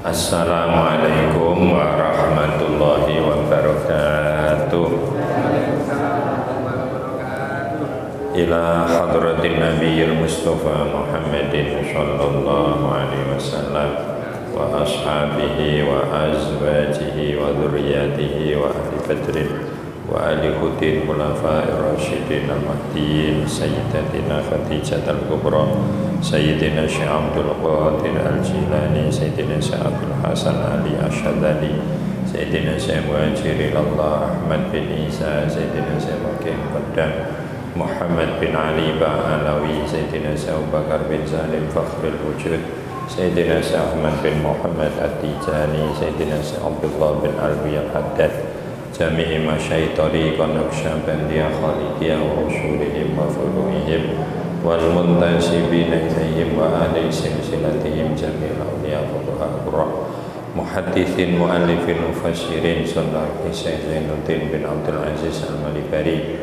Assalamualaikum warahmatullahi wabarakatuh. Ila hadratin nabiyil mustafa Muhammadin sallallahu alaihi wasallam wa ashabihi wa azwajihi wa dhurriyyatihi wa ahli badrin wa ali hudin khulafa'ir rasyidin al-mahdiyyin sayyidatina Khadijah al-Kubra Sayyidina Syekh Abdul Qadir Al-Jilani Sayyidina Syekh Abdul Hasan Ali Asyadali Sayyidina Syekh Muhajir Allah Ahmad bin Isa Sayyidina Syekh Wakil Qaddam Muhammad bin Ali Ba'alawi Sayyidina Syekh Abu Bakar bin Salim Fakhrul Wujud Sayyidina Syekh Ahmad bin Muhammad At-Tijani Sayyidina Syekh Abdullah bin Alwi Al-Haddad Jami'i masyayikh tariqah Naqsyabandiyah Khalidiyah wa usulihim wa furu'ihim wal muntasibina ilaihim wa ahli silsilatihim jami'il awliya wa muhaddithin mu'allifin mufassirin sunnah Syekh Zainuddin bin Abdul Aziz Al-Malibari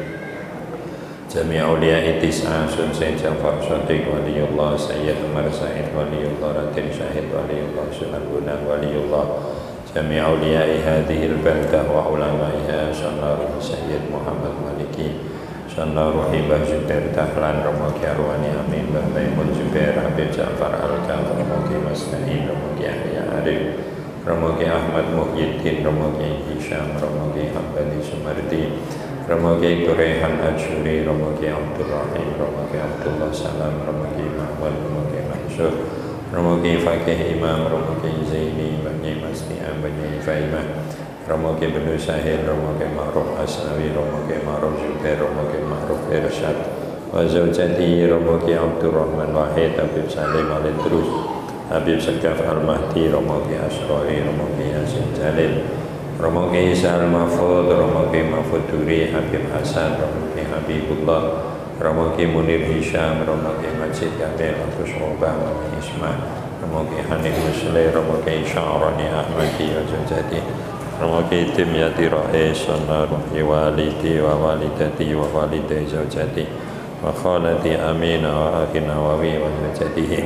jami' awliya itis'a Sun Sayyid Jafar Shadiq waliyullah Sayyid Umar Said waliyullah Raden Syahid waliyullah Sunan Gunung waliyullah jami' awliya'i hadhil baldah wa ulama'iha sunnah Sayyid Muhammad Maliki sunnah Ruhibah Zubair Dahlan Romogi Arwani Amin Mbah Maimun Zubair Habib Ja'far Al-Kafir Romogi Masna'in Romogi Ahya Arif Romogi Ahmad Muhyiddin Romogi Hisham Romogi Hambali Sumardi Romogi Turehan Ajuri Romogi Abdul Rahim Romogi Abdullah Salam Romogi Mahmud Romogi Mansur Romogi Fakih Imam Romogi Zaini Bani Masni'ah Bani Faimah Romogi Benu Sahil Romogi Ma'ruf Asnawi Romogi Ma'ruf Zubair Romogi Ma'ruf Irsyad wa Zawjati Romogi Abdurrahman Wahid Habib Salim Al-Idrus Habib Sekaf Al-Mahdi Romogi Asrori Romogi Yasin Jalil Romogi Isa Al-Mahfud Romogi Mahfud Duri Habib Hasan Romogi Habibullah Romogi Munir Hisham Romogi Majid Kamil Agus Robah Romogi Isma Romogi Hanif Musli Romogi Sya'rani Ahmadi wa Zawjati Romogi Dimyati Rais Sunnah Ruhi Walidi wa Walidati wa Walidai Zawjati wa Khalati Amina wa Akhi Nawawi wa Zawjatihi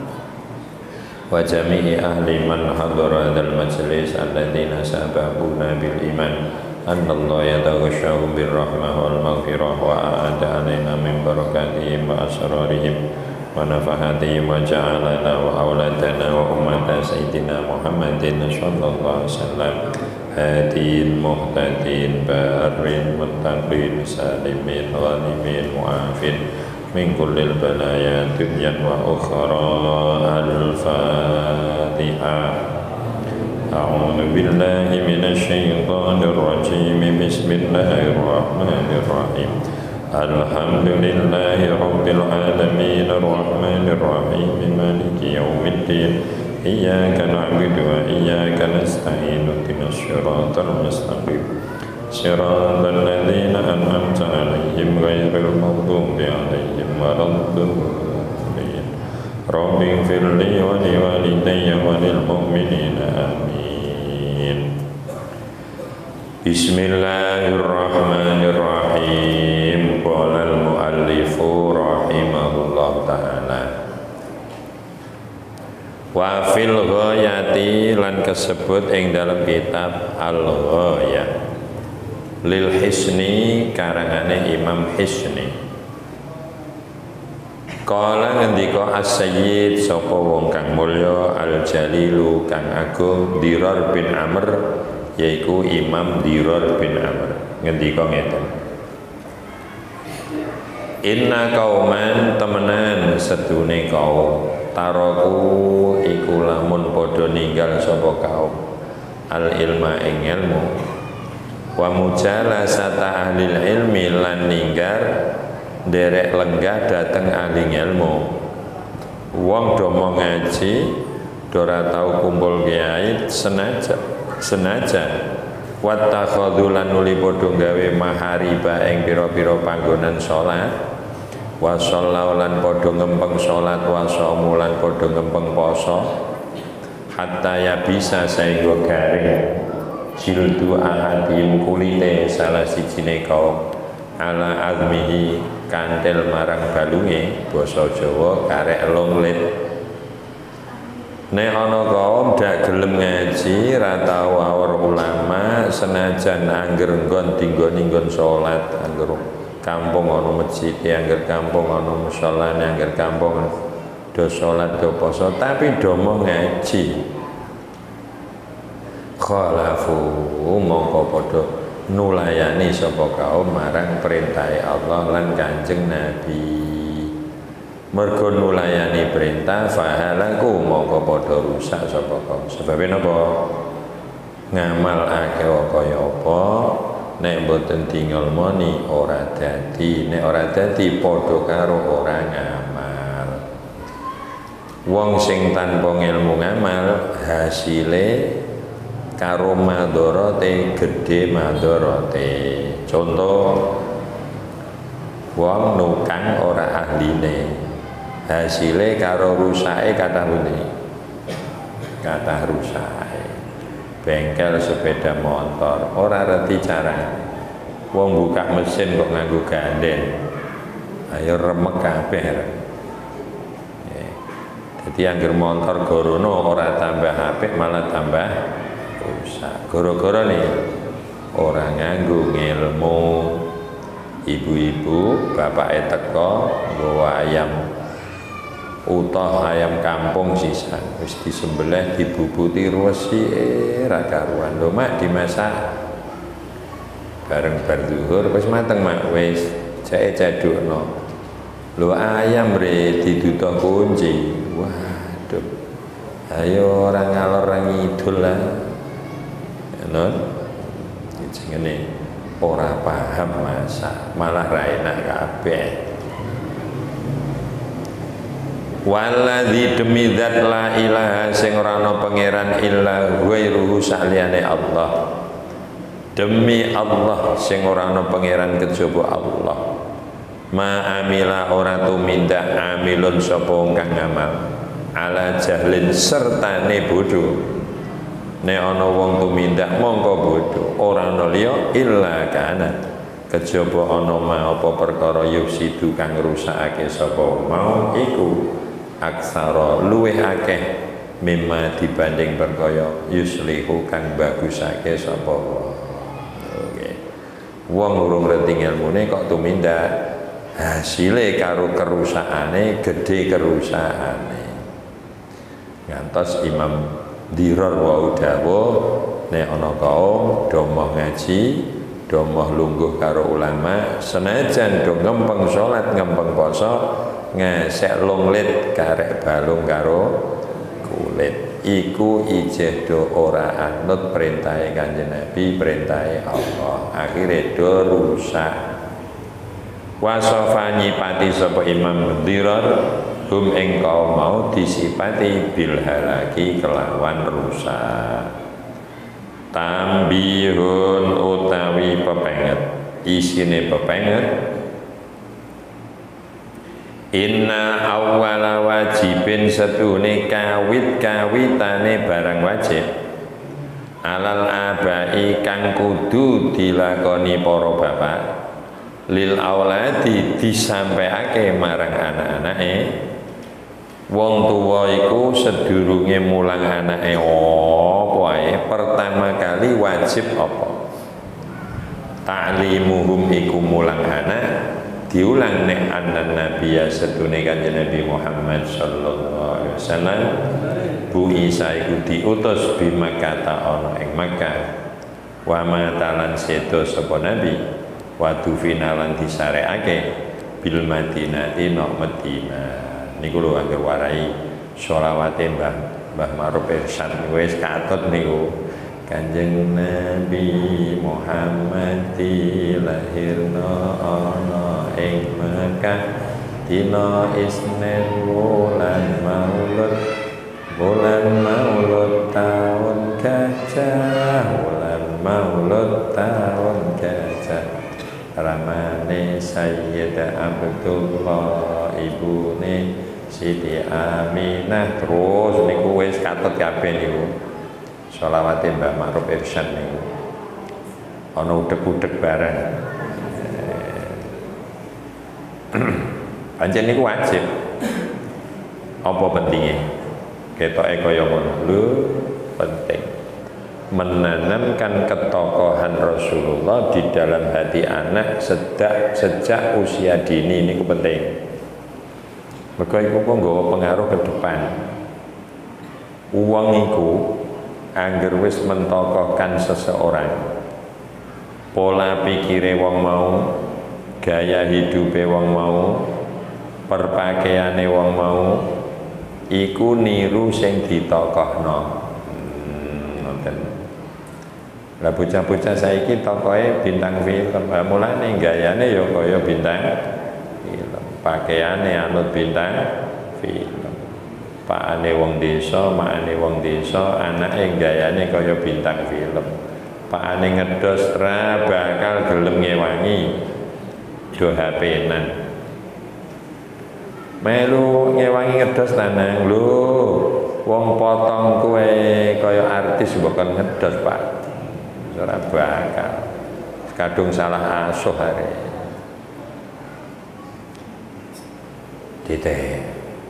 wa jami'i ahli man hadara hadzal majlis alladziina sabaquna bil iman anna Allah yataghashshahum bir rahmah wal maghfirah wa a'ada alaina min barakatihim wa asrarihim wa nafahatihim wa ja'alana wa auladana wa ummata sayyidina Muhammadin sallallahu alaihi wasallam hadin muhtadin barin muttaqin salimin ghanimin mu'afin min kullil balaya dunyan wa ukhra al-Fatihah. A'udzu billahi minasy syaithanir rajim. Bismillahir rahmanir rahim. Alhamdulillahi rabbil alamin arrahmanir rahim maliki yaumiddin. Iyyaka na'budu wa iyyaka nasta'in ihdinas siratal mustaqim. Siratal ladzina an'amta 'alaihim ghairil maghdubi 'alaihim waladdallin. Rabbi ighfirli wa liwalidayya wa lil mu'minina amin. Bismillahirrahmanirrahim. Qala al-muallifu rahimahullah ta'ala wa fil ghayati lan kesebut ing dalam kitab al-ghayah lil Hisni karangane Imam Hisni kala ngendika as-sayyid sapa wong kang mulya al-jalilu kang agung Dirar bin Amr yaiku Imam Dirar bin Amr ngendika ngeten inna kauman temenan sedune kaum taroku iku lamun padha ninggal sapa kaum al ilma ing ilmu wa mujalasata ahli ilmi lan ninggar derek lenggah dateng ahli ilmu wong do mau ngaji dora tau kumpul kiai senaja wattakhadzulan nuli padha gawe mahariba ing pira-pira panggonan salat wa shallaulan padha ngempeng salat wa shaumulan padha ngempeng poso hatta ya bisa saengga garing jildu ahadim kulite salah sijine kaum ala azmihi kantel marang balunge basa Jawa karek longlet Nek ana kaum dak gelem ngaji ra tau awor ulama senajan angger nggon dinggon salat, angger kampung ana masjid, angger kampung ana musala, angger kampung do salat do poso tapi do mau ngaji. Khalafu mongko padha nulayani sapa kaum marang perintah Allah lan Kanjeng Nabi. Mergo nulayani perintah fahalaku mongko padha rusak sapa kaum. Sebabe napa? Ngamalake kaya apa nek mboten dingelmoni ora dadi, nek ora dadi padha karo ora ngamal. Wong sing tanpa ilmu ngamal hasile karo madharate gedhe madharate. Contoh wong nukang ora ahline hasilnya karo rusake kathah pundi kathah rusake. Bengkel sepeda motor ora reti cara wong buka mesin kok nganggo ganden ayo remek kabeh. Jadi angger motor gorono ora tambah apik malah tambah rusak gara-gara nih ora nganggo ngilmu. Ibu-ibu bapake teko nggawa ayam utuh ayam kampung sisan wis disembelih dibubuti resi ra karuan lho mak dimasak bareng bar zuhur wis mateng mak wis jake cedukno lho ayam re diduduh kunci. Waduh ayo ora ngalor ora ngidul lah non jenenge ora paham masak malah ra enak kabeh. Waladzi demi zat la ilaha sing ora ana pangeran illa ghairuhu saliyane Allah. Demi Allah sing ora ana pangeran kejaba Allah. Ma amila ora tumindak amilun sapa wong kang ngamal ala jahlin sertane bodho. Nek ana wong tumindak mongko bodho ora ana liya illa kana kejaba ana ma apa perkara yufsidu kang rusakake sapa mau iku aksara luweh akeh mimma dibanding perkaya yuslihu kang bagusake sapa wong urung ngerti ilmune kok tumindak hasile karo kerusakane gedhe kerusakane. Ngantos Imam Dirar wau dawuh nek ana kaum do mau ngaji do mau lungguh karo ulama senajan do ngempeng salat ngempeng poso ngesek longlit karek balung karo kulit iku ijeh do ora anut perintahe Kanjeng Nabi perintahe Allah akhire do rusak. Wasofa nyipati sapa Imam Dirar hum ing kaum mau disipati bil halaki kelawan rusak. Tambihun utawi pepenget isine pepenget inna awwala wajibin setune kawit-kawitane barang wajib alal abai kang kudu dilakoni para bapak lil auladi disampaiake marang anak-anake. Wong tuwa iku sedurunge mulang anake apa wae pertama kali wajib apa ta'limuhum iku mulang anak diulang nek anan nabiya setune Kanjeng Nabi Muhammad sallallahu alaihi wasallam Bu Isa iku diutus bi Makkah ana ing Makkah wa matalan sedo sapa nabi wa finalan disareake bil Madinati no Madinah. Niku lho angger warai sholawate Mbah Ma'ruf Irsyad wis katut niku. Kanjeng Nabi Muhammad dilahirna ana ing Mekah dina Isnin wulan Maulud taun gajah Maulud taun gajah ramane Sayyidah Abdullah ibune Siti Aminah. Terus niku wis katut kabeh niku sholawate Mbah Ma'ruf Irsyad niku ana udeg-udeg bareng. Pancen niku wajib. Apa pentingnya? ketoke kaya ngono lho. Penting menanamkan ketokohan Rasulullah di dalam hati anak sejak usia dini ini penting. Mergo iku kok nggawa pengaruh ke depan. Wong iku angger wis mentokohkan seseorang, pola pikire wong mau, gaya hidupe wong mau, perpakaiane wong mau, iku niru sing ditokohno. Lah bocah-bocah saiki tokohe bintang film, mulane gayane ya kaya bintang film, pakaiane anut bintang film. Pakane wong desa, makane wong desa, anake gayane kaya bintang film. Pakane ngedos ra bakal gelem ngewangi do HP-nan. Melu ngewangi ngedos lanang lho, wong potong kowe kaya artis bukan ngedos Pak. Ora bakal. Kadung salah asuh are. Titik.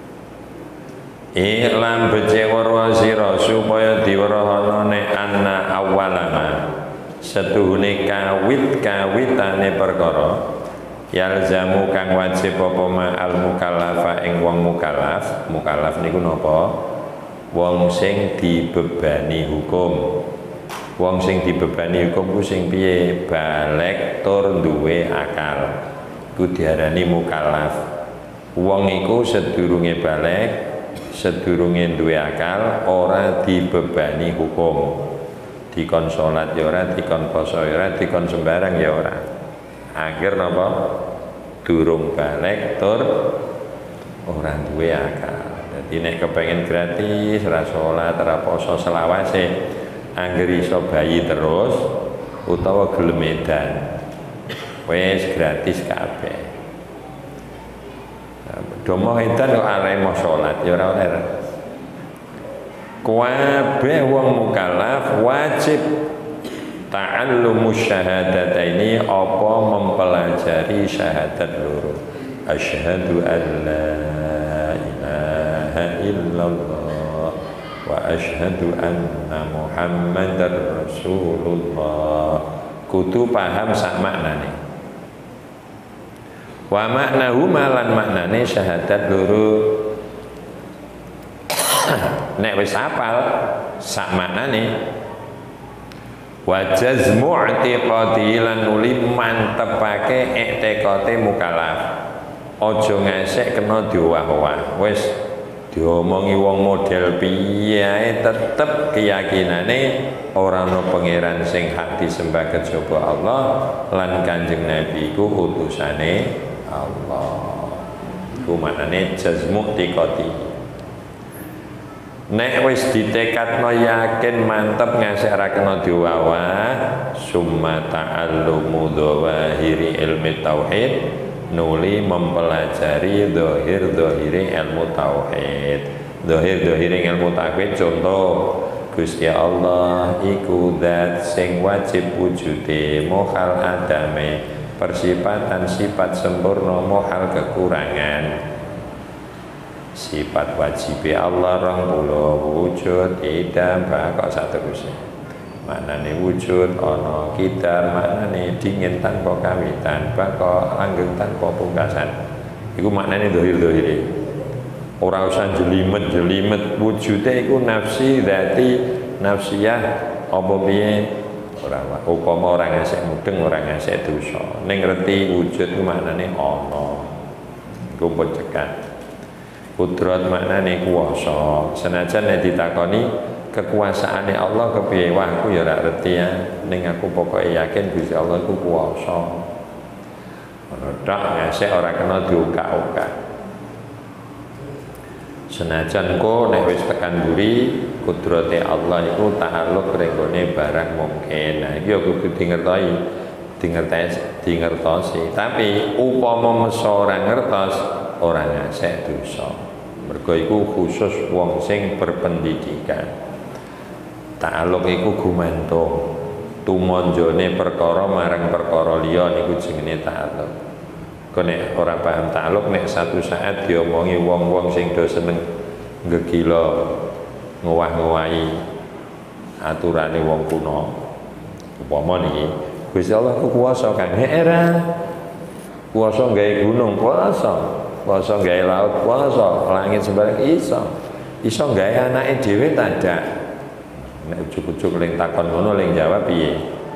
Iklam becewara sira supaya diwerohana nek anna awalama setuhune kawit-kawitane perkara yalzamu kang wajib apa ma al mukallafa ing wong mukallaf niku napa? Wong sing dibebani hukum. Wong sing dibebani hukum ku sing piye? Balek tur duwe akal. Ku diarani mukallaf. Wong iku sedurunge balek, sedurunge duwe akal, ora dibebani hukum. Dikon salat ya ora, dikon poso ya ora, dikon sembarang ya ora. Akhir napa? Durung balek tur ora duwe akal. Dadi nek kepengin gratis, ora salat, ora poso selawase, angger iso bayi terus utawa gelem edan wis gratis kabeh. Domo edan kok arek mau salat ya ora oleh. Kabeh wong mukallaf wajib ta'allumus syahadataini apa mempelajari syahadat loro. Asyhadu an la ilaha illallah wa asyhadu anna Muhammadar Rasulullah. Kudu paham sak maknane. Wa maknahu malan maknane syahadat loro. Nek wis hafal sak maknane wa jazmu i'tiqadi lan nuli mantepake i'tiqate mukallaf. Aja ngesek kena diowah-owah. Wis diomongi wong model piye ae tetep keyakinane ora ana pangeran sing hak disembah kejaba Allah lan Kanjeng Nabi iku utusane Allah. Iku maknane jazmu i'tiqadi. Nek wis ditekadno yakin mantep ngasih ra kena diwawah, summa ta'allumu dzawahiri ilmi tauhid, nuli mempelajari dohir-dohiri ilmu tauhid. Dohir-dohiri ilmu tauhid contoh Gusti Allah iku zat sing wajib wujude, mohal adame, persifatan sifat sempurna, mohal kekurangan. Sifat wajib Allah wujud idam bakok saterusnya. Maknane wujud ana kidar, maknane dingin tanpa kawitan, bakok langgeng tanpa pungkasan. Iku maknane dohir-dohire. Ora usah jelimet-jelimet, wujude iku nafsi dzati nafsiyah apa piye ora upama ora ngasih mudeng, ora ngasih dosa. Ning ngerti wujud ku maknane ana. Iku pencekat. Kudrat maknane kuwasa. Senajan nek ditakoni kekuasaane Allah kepiye, wah aku ya ora ngerti ya, ning aku pokoke yakin Gusti Allah iku kuwasa. Ono tok ngesek ora kena diukak-ukak. Senajan kok nek wis tekan mburi kudrate Allah iku ta'alluq renggone barang mungkin. Nah iki ya kudu dingertosi. Tapi upama mesa ora ngertos ora ngasek dosa. Mergo iku khusus wong sing berpendidikan. Ta'alluq iku gumantung, tumonjone perkara marang perkara liya niku jenenge ta'alluq. Kok nek ora paham ta'alluq, nek satu saat diomongi wong-wong sing do seneng gegila ngowah-ngowahi aturane wong kuno. Upama niki Gusti Allah ku kuwasa kan era kuwasa gawe gunung kuwasa gawe laut kuwasa langit sembarang iso gawe anake dhewe tadak. Nek ujug-ujug ling takon ngono ling jawab piye?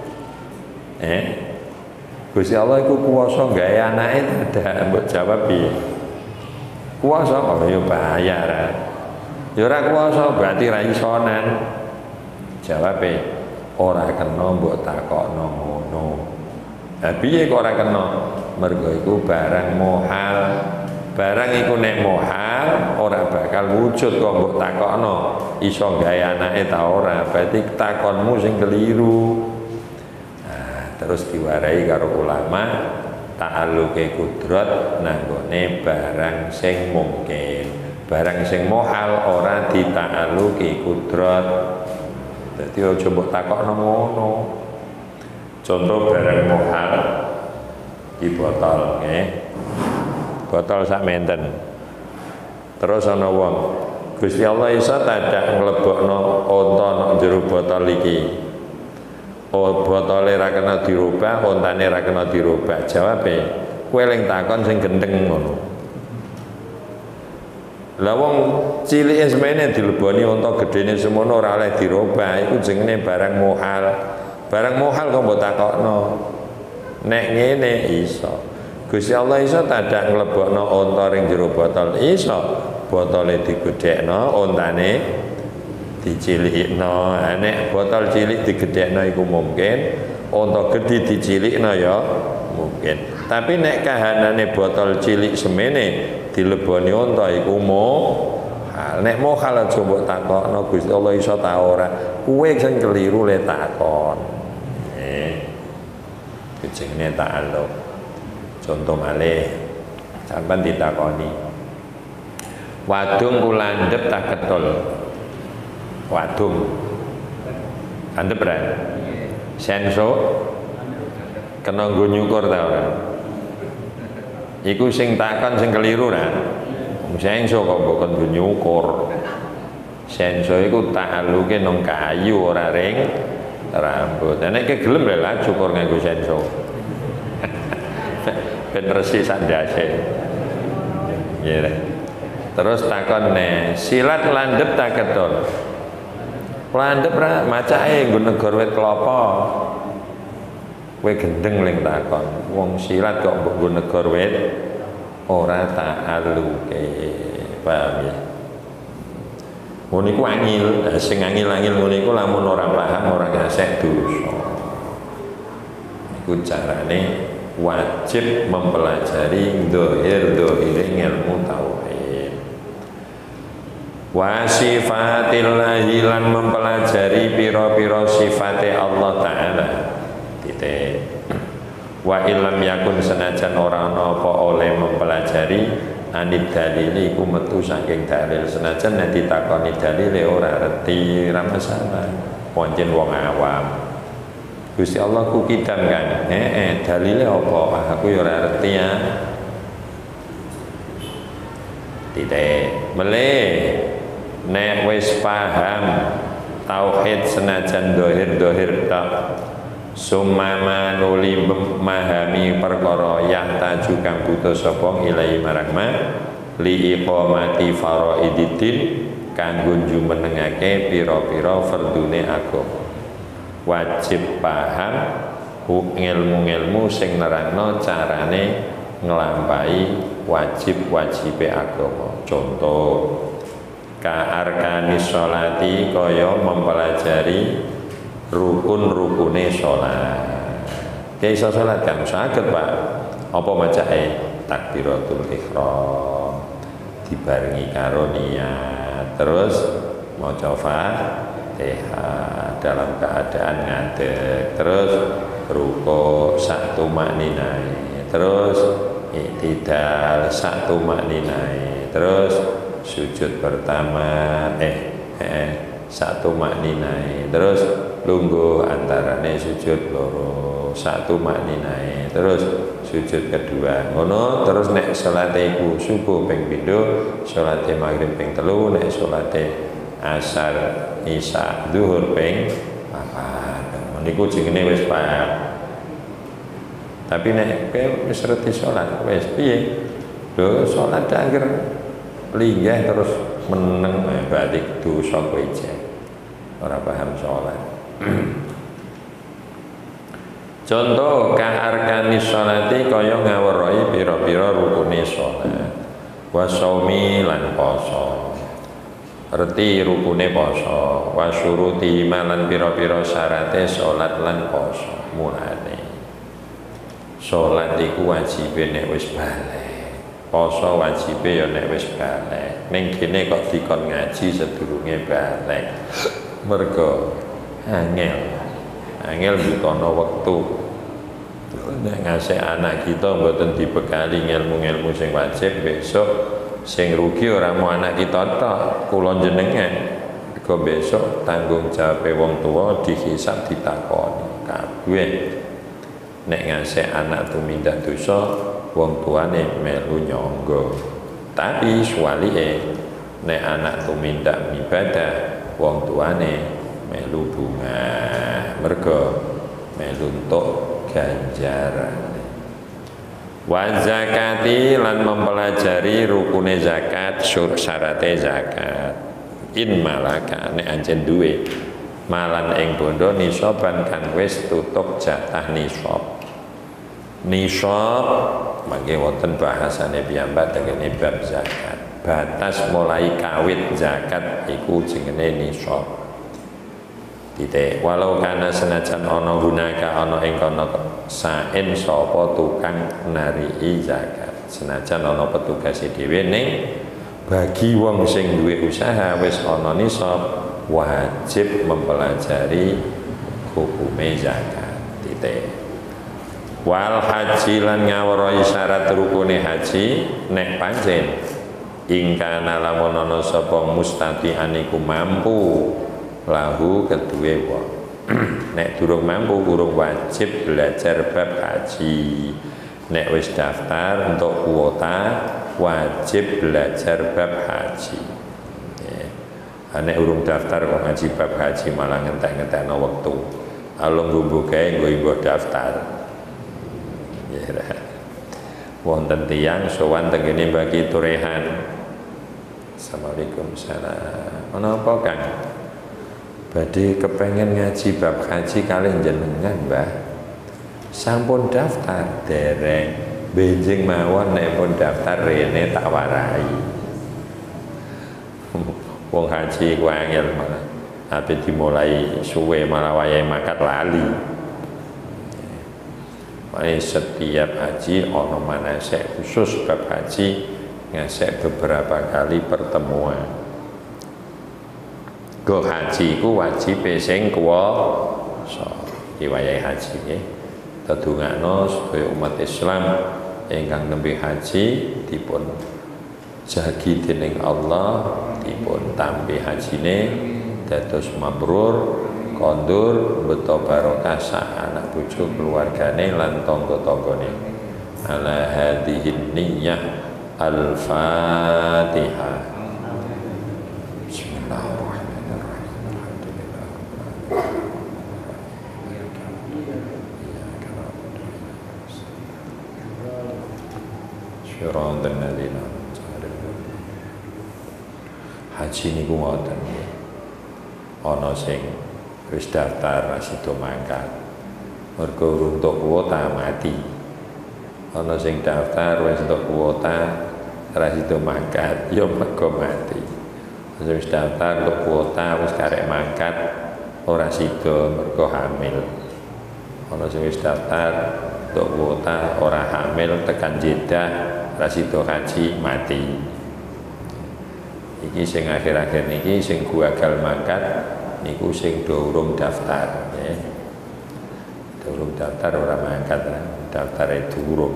Gusti Allah iku kuwasa gawe anake tadak mbok jawab piye? Kuwasa kok ya bahaya ra. Ya ora kuwasa berarti ra isonan. Jawabe ora kena mbok takokno ngono. Lah piye kok ora kena? Mergo iku barang mohal. Barang iku nek mohal ora bakal wujud kok mbok takokno. Iso gawe anake ta ora? Berarti takonmu sing keliru. Nah, terus diwarai karo ulama ta'alluqe kudrat nanggone barang sing mungkin. Barang sing mohal ora dita'alluqi kudrat. Dadi aja mbok takokno ngono. Contoh barang mohal di botol, botol sak menten. Terus ana wong, Gusti Allah iso tadak nglebokno onta nang jero botol iki. Oh, botole ra kena dirubah, ontane ra kena dirubah. Jawabe, kowe ling takon sing gendeng ngono. Lah wong cilike semene dileboni onta gedene semono ora oleh dirubah, iku jenenge barang mohal. Barang mohal kok mbok takokno. Nek ngene iso. Gusti Allah iso tadak nglebokno onta ring jero botol. Iso. Botole digedhekno, ontane dicilikno. Nek botol cilik digedhekno iku mungkin, onta gedhe dicilikno ya mungkin. Tapi nek kahanane botol cilik semene dileboni onta iku mohal. Nek mohal aja mbok takokno Gusti Allah iso ta ora. Kuwe sing keliru le takon. Jenenge ta'alluq. Contoh malih sampean ditakoni. Wadung kulandhep tak ketul. Wadung. Andhep ra? Senso kena nggo nyukur ta ora? Iku sing takon sing keliru ra? Senso kok mbok nggo nyukur. Senso iku ta'alluqe nang kayu ora ring rambut. Nek gelem lah cukur nganggo senso. Ben resik sandase. Nggih. Terus takon silat landhep tak ketul. Landhep ra macake nggo negor wit klapa. Kowe gendeng ling takon. Wong silat kok mbok nggo negor wit ora ta'alluqe. Paham ya? Ngono iku angil, sing angil-angil ngono iku lamun ora paham ora ngasek dosa. Iku carane wajib mempelajari dohir-dohire ilmu tauhid. Wa sifatillahi lan mempelajari pira-pira sifate Allah Ta'ala. Titik. Wa illam yakun senajan ora ana apa oleh mempelajari anid dalili iku metu saking dalil senajan nek ditakoni dalile ora reti ra masalah. Pancen wong awam. Gusti Allah ku kidam kan. Dalile apa? Aku ya ora ngerti ya. Titik. Melih nek wis paham tauhid senajan dohir-dohir tak sumama nuli memahami perkara yahtaju kang butuh sapa ilahi marang ma li iqamati faraididdin kanggo jumenengake pira-pira fardune agama. Wajib paham ilmu-ilmu sing nerangno carane nglampahi wajib-wajibe agama. Contoh ka'arkanis sholati kaya mempelajari rukun-rukune sholat. Kayak iso sholat kan saged Pak. Apa macake? Takbiratul ihram dibarengi karo niat. Terus maca Fatihah dalam keadaan ngadeg. Terus ruku satu makninai. Terus i'tidal satu makninai. Terus sujud pertama satu makninai. Terus lungguh antarane sujud loro satu makninai. Terus sujud kedua ngono. Terus nek salate iku subuh ping pindho, salate maghrib ping telu, nek salate asar, isya, zuhur ping 4. Niku jenenge wis pas. Tapi nek kowe wis reti salat wis piye? Lho salat angger linggih terus meneng berarti dosa kowe jek. Ora paham salat. Contoh ka'arkani sholati kaya ngawurai pira-pira rukune salat. Wa shaumi lan poso. Reti rukune poso, wa syuruti lan pira-pira syarate salat lan poso. Mulane salat iku wajibe nek wis balik. Poso wajibe ya nek wis balik. Ning kene kok dikon ngaji sedurunge balik. Mergo angel butono wektu. Nek ngasih anak kita mboten dibekali ilmu-ilmu sing wajib, besok sing rugi ora mau anak kita tok, kula jenengan. Mergo besok tanggung jawab wong tua dihisab ditakoni kabeh. Nek ngasih anak tumindak dosa, wong tuane melu nyangga. Tapi suwalike nek anak tumindak ibadah, wong tuane melu bunga. Mergo melu entuk ganjaran. Wa zakati lan mempelajari rukune zakat, syarate zakat. In malaka nek anjen duwe malan ing bondo nisaban kang wis tutup jatah nisab. Nisab mangke wonten bahasane piyambak tengene bab zakat. Batas mulai kawit zakat iku jenenge nisab. Titik walau kana senajan ana gunaka ana ing kono saen sapa tukang narii zakat, senajan ana petugas dhewe ning bagi wong sing duwe usaha wis ana nisab wajib mempelajari hukume zakat. Titik wal haji lan ngawurai syarat rukune haji nek pancen ingkana lamun ana sapa mustati'an iku mampu lahu kedue wong. Nek durung mampu urung wajib belajar bab haji. Nek wis daftar untuk kuota wajib belajar bab haji. Nek urung daftar kok ngaji bab haji malah ngentek-ngentekno wektu. Alung nggo gawe nggo daftar. Ya. Wonten tiyang sowan tengene bagi turehan. Assalamualaikum salam. Ana apa Kang? Badhe kepengen ngaji bab haji kalih jenengan, Mbah. Sampun daftar dereng, benjing mawon nek pun daftar rene tak warai. Wong haji ku angel malah. Ape dimulai suwe malah wayahe makat lali. Setiap haji ana manasik khusus bab haji ngasih beberapa kali pertemuan. Go haji ku wajib sing kuwasa. Iki wayahe haji nggih. Tetungakno supaya umat Islam ingkang nembe haji dipun jagi dening Allah, dipun tampi hajine dados mabrur, kondur, beto barokah sak anak bojo keluargane lan tangga-tanggane. Ala hadhihi niyyah al-Fatihah. Haji niku ngoten nggih. Ana sing wis daftar ra sida mangkat. Mergo urung entuk kuota mati. Ana sing daftar wis entuk kuota ra sida mangkat, ya mergo mati. Ana wis daftar entuk kuota wis karek mangkat ora sida mergo hamil. Ana sing wis daftar entuk kuota ora hamil tekan Jeddah ra sida haji mati. Iki sing akhir-akhir niki sing gagal mangkat niku sing durung daftar ya. Durung daftar ora mangkat, daftare durung.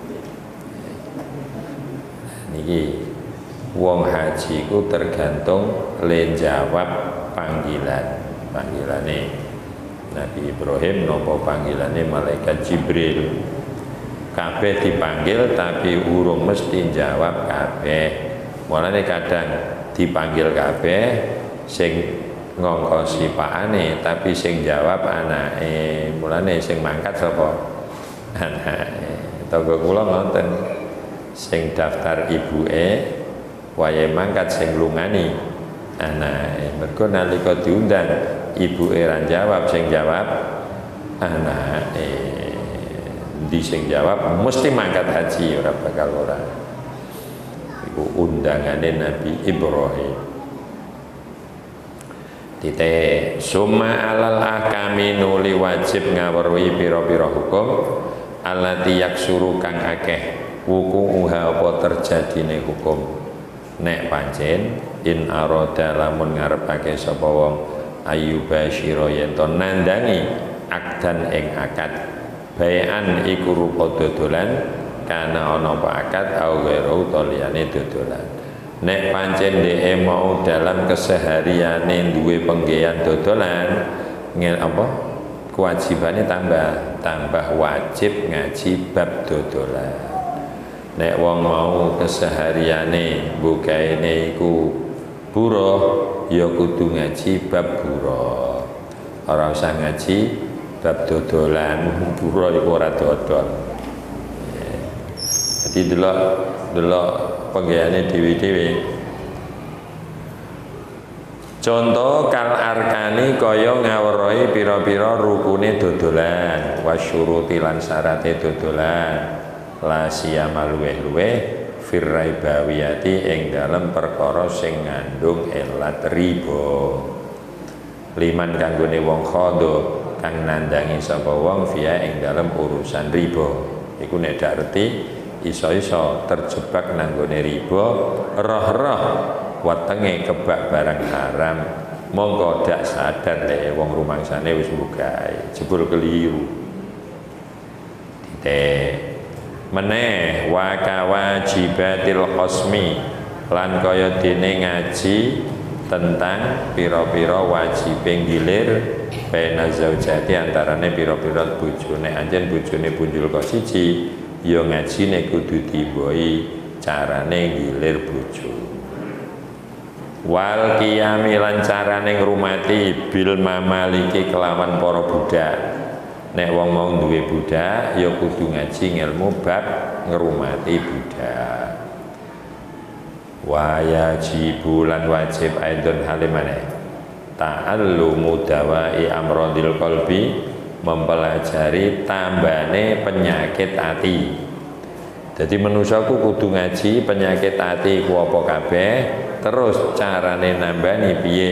Niki wong haji ku tergantung le jawab panggilan. Panggilane Nabi Ibrahim nopo panggilane malaikat Jibril. Kabeh dipanggil tapi urung mesti jawab kabeh. Mulane kadang dipanggil kabeh sing ngongkosi pakane tapi sing jawab anake. Mulane sing mangkat sapa? Anake. Tangga kula ngoten. Sing daftar ibuke wayahe mangkat sing lungani anake. Mergo nalika diundang ibuke ra jawab, sing jawab anake. Di sing jawab mesti mangkat haji, ora bakal ora. Iku undangane Nabi Ibrahim. Titik summa alal ahkami nuli wajib ngawruhi pira-pira hukum allati yaksuru kang akeh wuku'uha apa terjadine hukum. Nek pancen in arada lamun ngarepake sapa wong ayyubasyira yen to nandangi akdan ing akad bayan iku rupa dodolan kana ana apa akad au ghairu liyane dodolan. Nek pancen dhek mau dalam kesehariane duwe penggawean dodolan ngel apa kewajibane tambah wajib ngaji bab dodolan. Nek wong mau kesehariane bukaine iku buruh ya kudu ngaji bab buruh. Ora usah ngaji bab dodolan, buruh iku ora dodol. Jadi delok penggaweane dhewe-dhewe. Contoh kal arkani kaya ngawruhi pira-pira rukune dodolan, wasyuruti lan syarate dodolan. La siyama luweh-luweh firraibawiyati ing dalem perkara sing ngandung elat riba. Liman kanggone wong khodo kang nandangi sapa wong via ing dalem urusan riba. Iku nek dak reti iso-iso terjebak nanggone riba, roh-roh wetenge kebak barang haram, mongko dak sadar lek wong rumangsane wis mbukae, jebul keliru. Titik meneh wa kawajibatil qasmi lan kaya dene ngaji tentang pira-pira wajibe gilir bena zaujati antarane pira-pira bojone. Anjen bojone punjul kok siji ya ngajine kudu diboi carane gilir bojo. Wal qiyami lan carane ngrumati bil mamaliki kelawan para budak. Nek wong mau duwe budak ya kudu ngaji ngilmu bab ngrumati budak. Wa yajibu lan wajib aidon halimane ta'allumu dawai amradil qalbi, mempelajari tambane penyakit hati. Jadi manusiaku kudu ngaji penyakit hati ku apa kabeh, terus carane nambani piye.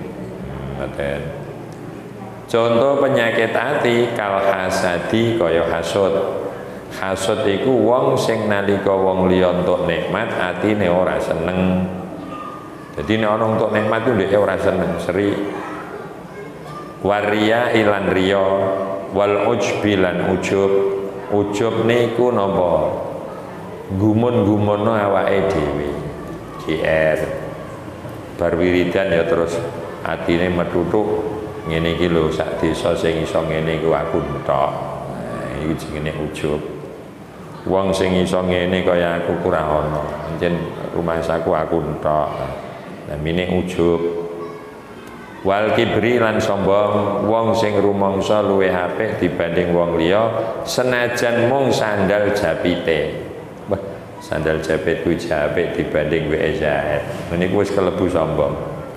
Contoh penyakit hati kal hasadi kaya hasud. Hasud iku wong sing nalika wong liya entuk nikmat atine ora seneng. Jadi nek ana entuk nikmat ku dhek ora seneng, seri. Waria ilan riya wal ujbi lan ujub. Ujub niku napa? Gumun-gumunno awake dhewe. GR. Bar wiridan ya terus atine metutuk ngene iki lho sak desa sing iso ngene iku aku entok. Nah, iku jenenge ujub. Wong sing iso ngene kaya aku kurang ana. Pancen rumah saku aku entok. Namine ujub. Wal kibri lan sombong, wong sing rumangsa luwih apik dibanding wong liya senajan mung sandal japite. Wah, sandal japit ku apik dibanding WE jahit. Niku wis kelebu sombong.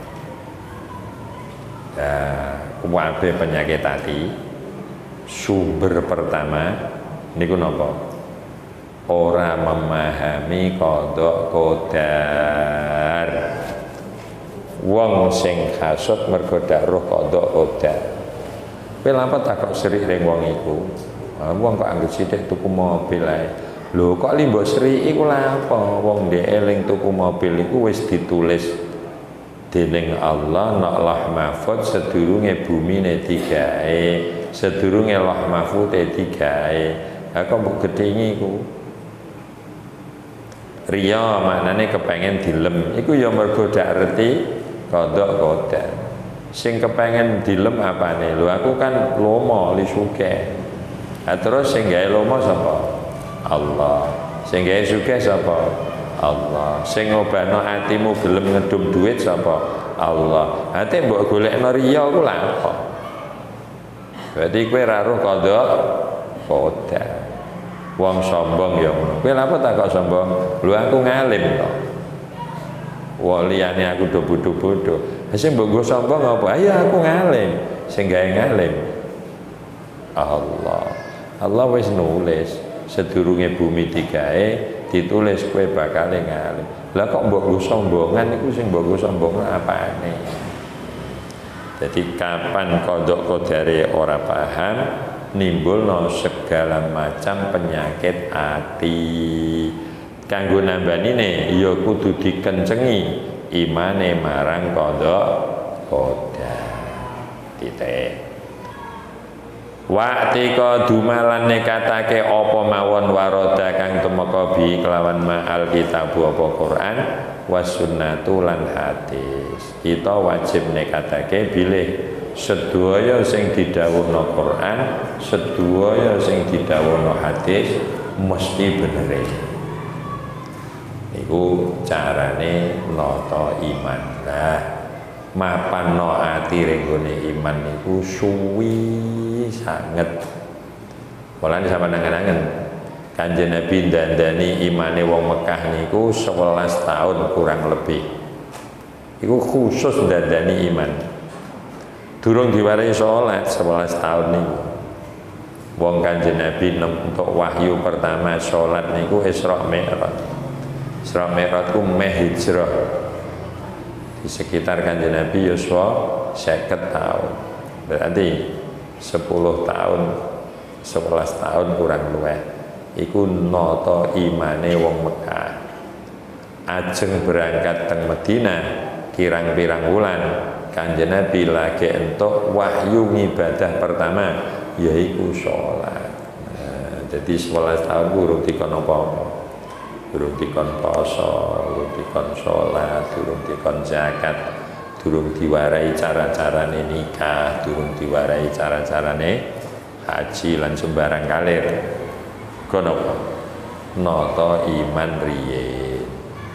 Kuwabe penyakit hati sumber pertama niku napa? Ora memahami qada qadar. Wong sing hasud mergo dak roh qada qadar. Kowe lapa tak kok serik ning wong iku? Wong kok anggere sithik tuku mobil ae. Lho kok li mbok seriki ku lha apa? Wong ndek eling tuku mobil iku wis ditulis dening Allah nek Lauh Mahfuz sedurunge bumine digawe, sedurunge Lauh Mahfuz digawe. Ha kok mbok gedhingi iku. Riya maknane kepengen dilem. Iku ya mergo dak reti qada qadar. Sing kepengen dilem apane? Lho aku kan lomo li sugih. Ha terus sing gawe lomo sapa? Allah. Sing gawe sugih sapa? Allah. Sing ngobahno atimu gelem ngedum duit sapa? Allah. Ate mbok golekno riya ku lha apa? Berarti kowe ra roh qada qadar. Wong sombong ya ngono. Kowe lha apa tak kok sombong? Lho aku ngalim to. Wong liyane aku do bodho-bodho. Sing mbok nggo sombong apa? Ayo aku ngalim. Sing gawe ngalim Allah. Allah wis nulis sedurunge bumi digawe ditulis kowe bakal ngalim. Lah kok mbok nggo sombongan iku sing mbok nggo sombongan apane? Jadi kapan kodok kodare ora paham nimbulno segala macam penyakit hati. Kanggo nambanine ya kudu dikencengi imane marang kodok kodar. Titik. Wakti ka dumalan nekatake apa mawon waroda kang tumeka bi kelawan ma'al kitabu apa Quran was sunnatu lan hadis. Kita wajib nekatake bilih sedaya sing didhawuhna Quran, sedaya sing didhawuhna hadis mesti bener. Iku carane nata iman. Nah, mapanno ati renggone iman niku suwi sanget. Mulane sampeyan nangen-nangen Kanjeng Nabi dandani imane wong Mekah niku 11 tahun kurang lebih. Iku khusus dandani iman. Durung diwarai salat 11 tahun niku. Wong Kanjeng Nabi untuk wahyu pertama salat niku Isra Mi'raj. Isra Mi'raj ku meh hijrah. Di sekitar Kanjeng Nabi yuswa 50 tahun. Berarti 10 tahun 11 tahun kurang luwih iku nata imane wong Mekah. Ajeng berangkat teng Madinah kirang-pirang wulan Kanjeng Nabi lagi entuk wahyu ibadah pertama yaiku salat. Nah, jadi 11 tahun urung dikon apa-apa. Durung dikon poso, durung dikon salat, durung dikon zakat, durung diwarai cara-carane nikah, durung diwarai cara-carane haji lan sembarang kalir. Kono nata iman riyin.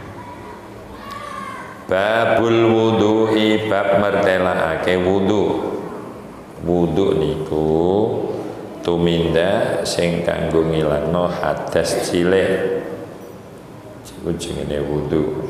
Babul wudu'i bab mertelakake wudu. Wudu niku tumindak sing kanggo ngilangno hadas cilik. Jenenge wudu.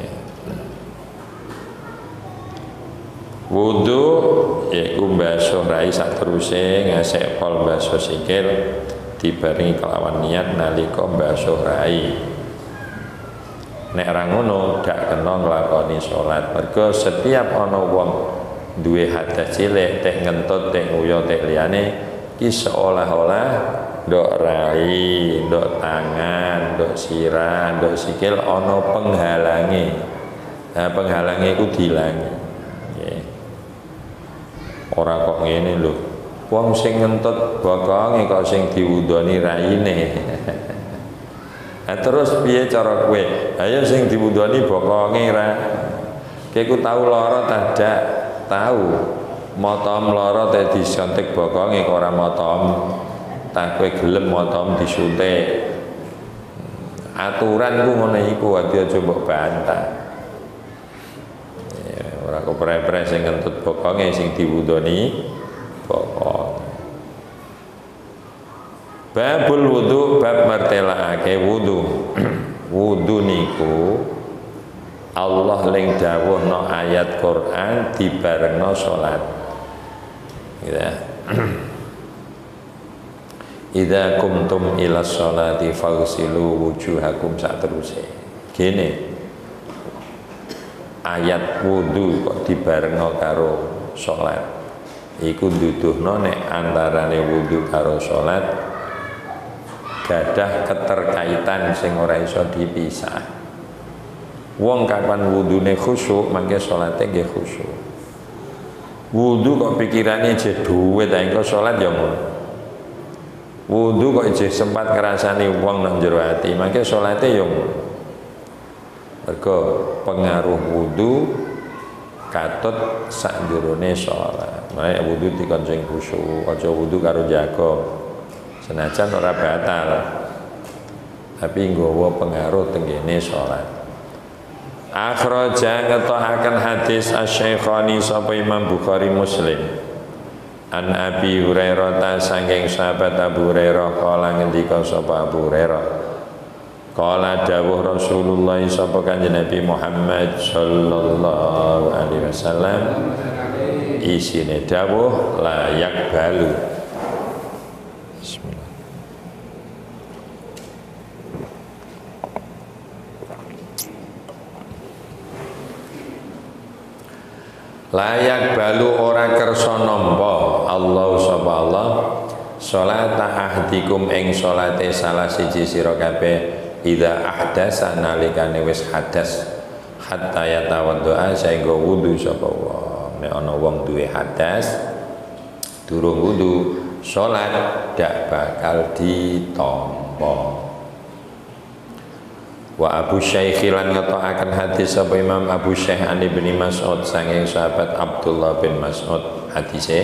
Wudu yaiku mbasuh rai sateruse ngasek pol mbasuh sikil dibarengi kelawan niat nalika mbasuh rai. Nek ra ngono dak kena nglakoni salat. Mergo setiap ana wong duwe hadas cilik teh ngentut teh nguyo teh liyane iki seolah-olah ndok rai, ndok tangan, ndok sirah, ndok sikil ana penghalange. Nah, penghalange iku dilangi. Nggih. Ora kok ngene lho. Wong sing ngentut bokonge kok sing diwudoni raine. Nah, terus piye cara kowe? Ayo sing diwudoni bokonge ra. Kowe tau lara ta dak? Tahu. Motom lara teh disuntik bokonge kok ora motom. Tak kowe gelem motom disuntik. Aturan ku ngono iku aja mbok bantah. Ya, ora kok pre-pre sing ngentut bokonge sing diwudoni bokong. Babul wudu bab martelake wudu. Wudu niku Allah ling dawuhna ayat Quran dibarengno salat. Ya. Idza kumtum ila sholati faghsilu wujuhakum sateruse. Gene ayat wudu kok dibarengno karo salat. Iku nduduhno nek antarane wudu karo salat gadah keterkaitan sing ora iso dipisah. Wong kapan wudune khusyuk mangke salate nggih khusyuk. Wudu kok pikirane jeh duwe ta engko salat ya ngono. Wudu kok isih sempat ngrasani wong nang jero ati, mangke salate yo. Mergo pengaruh wudu katut sak jerone salat. Nek wudu dikon sing khusyuk, aja wudu karo jago. Senajan ora batal. tapi nggawa pengaruh tenggene salat. Akhraja ngetohaken hadis Asy-Syaikhani sapa Imam Bukhari Muslim. An Abi Hurairah ta saking sahabat Abu Hurairah kala ngendika sapa Abu Hurairah kala dawuh Rasulullah sapa Kanjeng Nabi Muhammad sallallahu alaihi wasallam isine dawuh layak balu. Bismillah. Layak balu ora kersa nampa Allah sapa Allah salat ahdikum ing salate salah siji sira kabeh idza ahdasa nalikane wis hadas hatta yatawaddoa sehingga wudu sapa wong. Nek ana wong duwe hadas durung wudu salat dak bakal ditampa. Wa Abu Syaikh lan ngetokaken hadis sapa Imam Abu Syaikh an Ibnu Mas'ud saking sahabat Abdullah bin Mas'ud hadise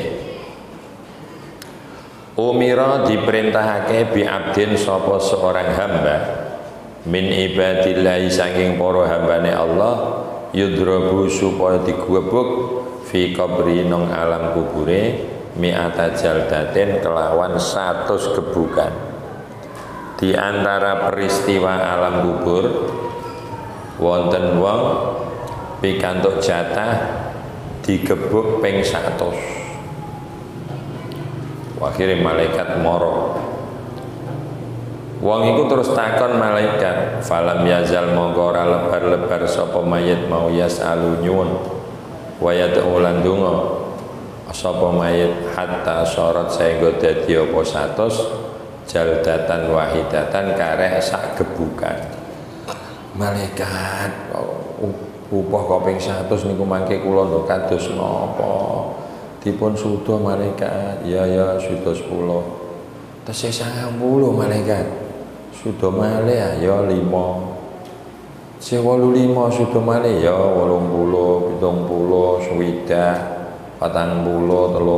umira diperintahake bi abdin sapa seorang hamba min ibadillah saking para hambane Allah yudrabu supaya digubuk fi qabri nang alam kubure mi'ata jaldatin kelawan 100 gebukan. Di antara peristiwa alam kubur wonten wong pikantuk jatah digebuk ping 100. Akhire malaikat moro. Wong iku terus takon malaikat, falam yazal mongko ora lebar-lebar sapa mayit mau yasalu nyuwun wa yad'u lan donga sapa mayit hatta sorot sehingga dadi apa 100 jaldatan wahidatan karek sak gebukan. Malaikat upah koping 100 niku mangke kula nduk kados napa dipun suda malaikat ya suda 10 tesih 90 malaikat suda malih ya 5 sing 85 suda malih ya 80 70 swidak 40 30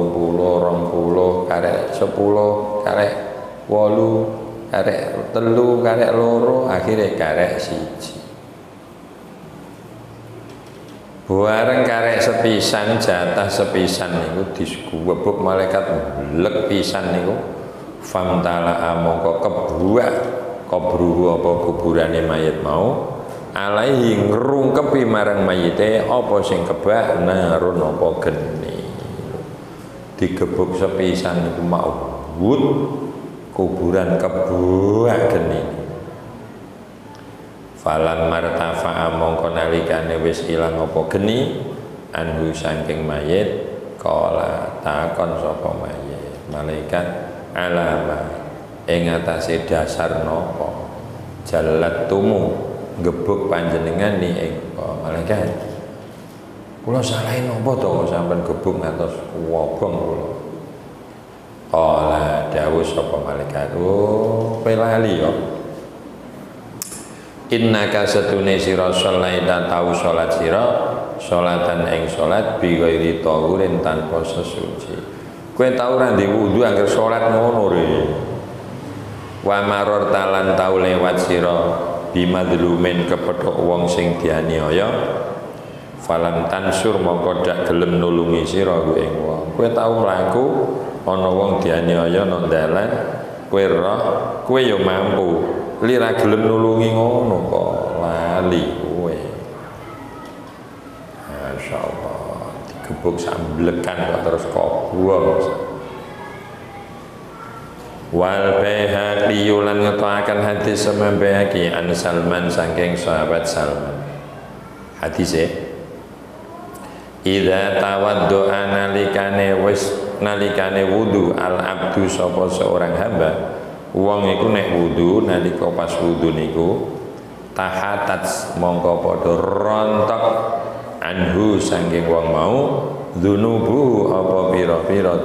20 karek 10 karek 8 karek 3 karek 2 akhirnya karek 1. Bareng karek sepisan jatah sepisan niku digubuk malaikat blek pisan niku famtala mongko kebuak kabruhu apa kuburane mayit mau alaihi ngrungkepi marang mayite apa sing kebak narun apa geni digebuk sepisan niku mau kuburan kebuak geni. Falan martafa'a mongko nalikane wis ilang apa geni anhu saking mayit kala takon sapa mayit malaikat alama ing atase dasar napa jalat tumu gebuk panjenengan ni ing malaikat kula salahin napa to sampean gebuk ngantos wobong kula. Kala dawuh sapa malaikat pelali ya innaka satune sira sholaita tau salat sira salatan ing salat bi ghairi tahurin tanpa sesuci kowe tau ora ndek wudu anggere salat ngono re wa maror talan tau lewat sira bimadlumin kepethuk wong sing dianiaya falam tansur mongko dak gelem nulungi sira kuwi ing wong kowe tau mlaku ana wong dianiaya nang dalan kowe roh kowe ya mampu lira gelem nulungi ngono kok lali kowe masyaallah digebuk samblekan kok terus kobuang wal Baihaqi lan ngetoaken hadis sama Baihaqi an Salman saking sahabat Salman hadise idza tawaddu'a nalikane wudu al abdu sapa seorang hamba wong iku nek wudu nalika pas wudu niku tahatat mongko padha rontok anhu saking wong mau dzunubu apa pira-pira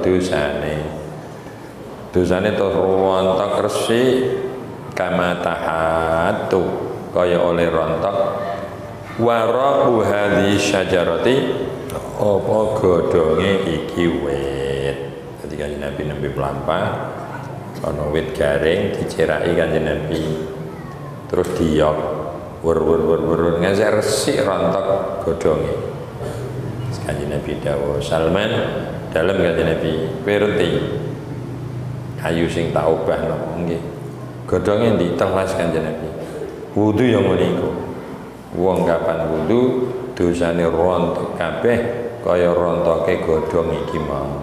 dosane terus rontok resik kama tahatu kaya oleh rontok warabu hadhi syajarati apa godhonge iki wit. Dadi Kanjeng Nabi nembe mlampah ana wit garing diceraki Kanjeng Nabi terus diok wer ngeser resik rontok godhonge. Kanjeng Nabi dawuh, Salman dalem kanjeng Nabi, kowe reti kayu sing tak obahno nggih. Godhonge ditelas kanjeng Nabi. Wudu yang meniku. Wong kapan wudu dosane rontok kabeh kaya rontoke godhong iki mau.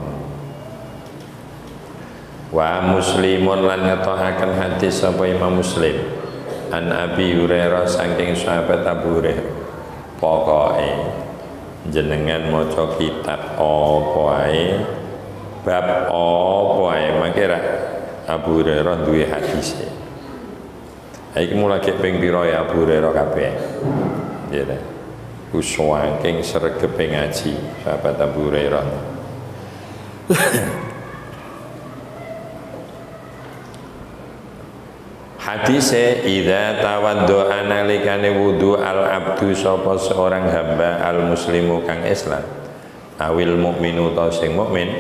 Wa Muslimun lan ngetohaken hadis sapa Imam Muslim. An Abi Hurairah saking sahabat Abu Hurairah. Pokoke jenengan maca kitab apa ae, bab apa ae mangke ra Abu Hurairah duwe hadise. Iki mulai ping pira ya Abu Hurairah kabeh. Nggih ta. Uswangking sregepe ngaji sahabat Abu Hurairah. Hadise idza tawaddo'a nalikane wudu al abdu sapa seorang hamba al muslimu kang Islam awil mukminu ta sing mukmin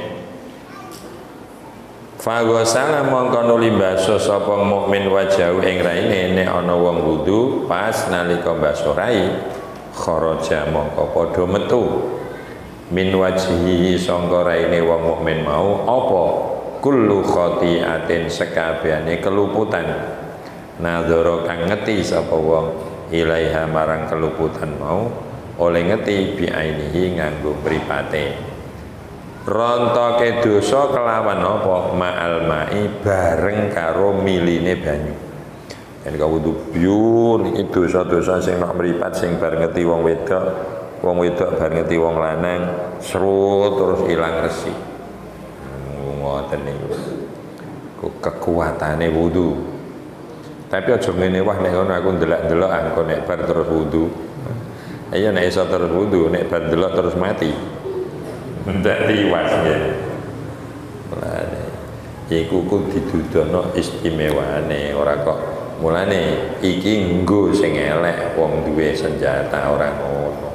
fa ghasala mongko nuli baso sapa mukmin wajahu ing raine nek ana wong wudu pas nalika baso rai kharaja mongko padha metu min wajhihi sangka raine wong mukmin mau apa kullu khati'atin sekabehane keluputan nadhara kang ngeti sapa wong ilaiha marang keluputan mau oleh ngeti biainihi nganggo mripate rontoke dosa kelawan apa ma'al ma'i bareng karo miline banyu. Yen kau wudu biur iki dosa-dosa sing nak mripat sing bar ngeti wong wedok bar ngeti wong lanang serut terus ilang resik. Ngoten niku. Kekuatane wudu. Tapi aja ngene wah nek ngono aku ndelok-ndelok engko nek bar terus wudu. Ayo nek iso terus wudu, nek bar ndelok terus mati. Ndak liwat ya. Mulane iku kudu didudono istimewane ora kok mulane iki nggo sing elek wong duwe senjata ora ngono.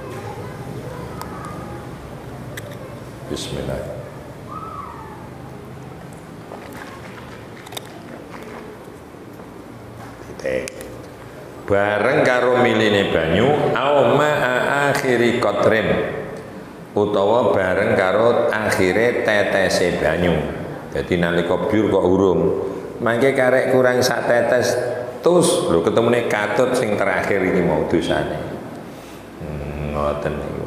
Bismillah. Bareng karo miline banyu au ma'a akhiri qatrin utawa bareng karo akhire tetese banyu. Jadi nalika biur kok urung mangke karek kurang sak tetes tus lho ketemune katut sing terakhir iki mau dosane. Ngoten niku.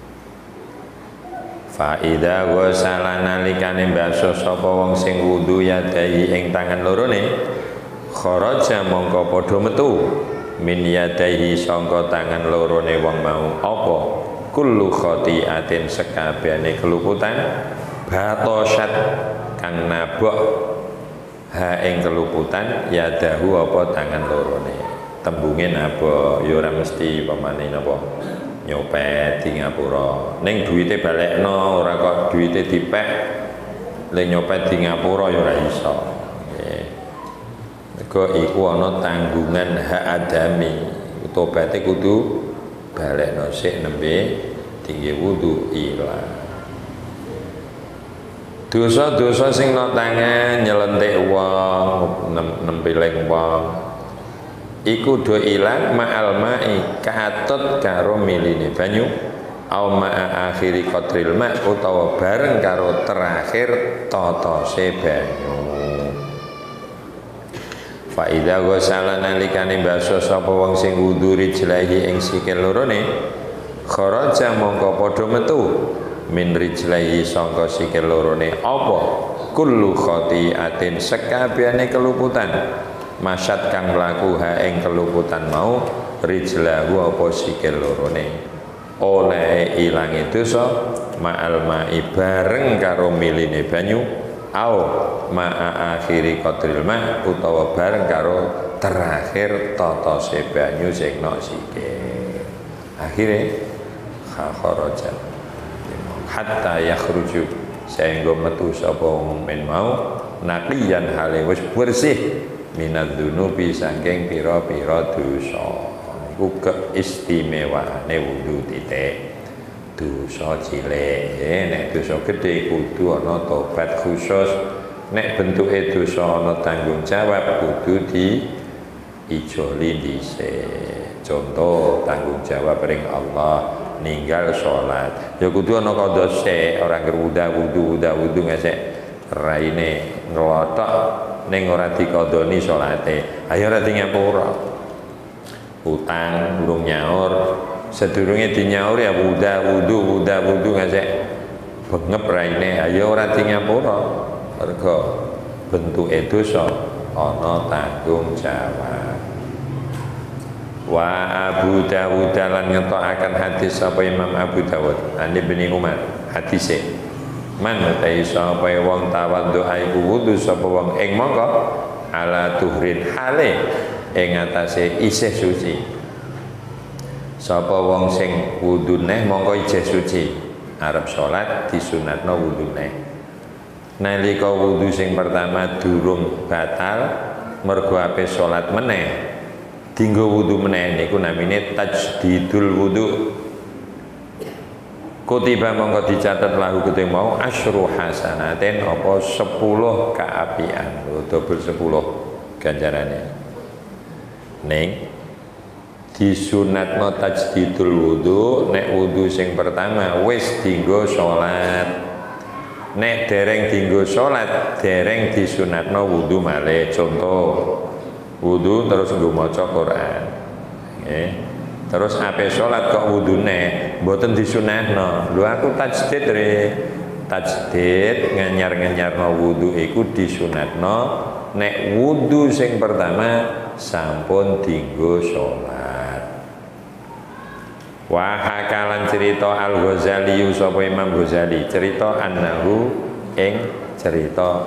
Fa idza ghasala nalikane baso sapa wong sing wudu yadahi ing tangan lorone kharaja mongko padha metu min yadaihi sangka tangan lorone wong mau apa kullu khati'atin sekabehane keluputan batosat kang nabok ha ing keluputan yadahu apa tangan lorone tembunge nabok ya ora mesti pamane napa nyopet di ngapura ning duwite balekno ora kok duwite dipek le nyopet di ngapura ya ora iso. Mergo iku ana tanggungan hak adami tobaté kudu balekno sik nembe tinggi wudu ilang. Dosa-dosa sing nang tangan nyelentik wong nempiling wong iku do ilang ma'al ma'i katut karo miline banyu au ma'a akhiri qatril ma' utawa bareng karo terakhir totose banyu. Fa idza ghasala nalikane baso sapa wong sing wudu rijlahi ing sikil lorone kharaja mongko padha metu min rijlahi sangka sikil lorone apa kullu khati'atin sekabehane keluputan masyad kang mlaku ha ing keluputan mau rijlahu apa sikil lorone oleh ilange dosa ma'al ma'i bareng karo miline banyu au ma'a akhiri qatril ma' utawa bareng karo terakhir totose banyu sing nok sikil akhire kharaja hatta yakhruju sehingga metu sapa mukmin mau naqiyan hale wis bersih minad dunubi saking pira-pira dosa. Iku keistimewaane wudu titik. Dosa cilik, nek dosa gedhe kudu ana tobat khusus. Nek bentuke dosa ana tanggung jawab kudu ijoli dhisik. Contoh tanggung jawab ring Allah ninggal sholat ya kudu ana qadha sik, ora wudu ngesek raine nglothok ning ora dikodoni salate. Ayo ora ngapura. Utang durung nyaur, sedurunge dinyaur ya wudu ngesek bengep raine. Ayo ora ngapura. Mergo bentuke dosa ana tanggung jawab. Wa Abu Dawud lan ngetokaken hadis sapa Imam Abu Dawud Ani bin Umar hadise man utai sapa wong tawadhu aiku wudu sapa wong ing mongko ala tuhrin hale ing atase isih suci. Sapa wong sing wudu neh mongko isih suci arep salat disunatno wudu neh. Nalika wudu sing pertama durung batal mergo ape salat meneh dinggo wudu meneh niku namine tajdidul wudu. Kutiba mongko dicatat lahu kuwi mau asyru hasanaten apa 10 kaapian, double 10 ganjarane. Ning disunatno tajdidul wudu nek wudu sing pertama wis dinggo salat. Nek dereng dinggo salat dereng disunatno wudu malih. Contoh wudu terus nggo maca Quran. Nggih. Terus ape salat kok wudune mboten disunahno. Lho aku tajdid re. Tajdid ngenyar-ngenyarno wudu iku disunatno nek wudu sing pertama sampun dinggo salat. Wa hakalan cerita Al-Ghazali sapa Imam Ghazali cerita annahu ing cerita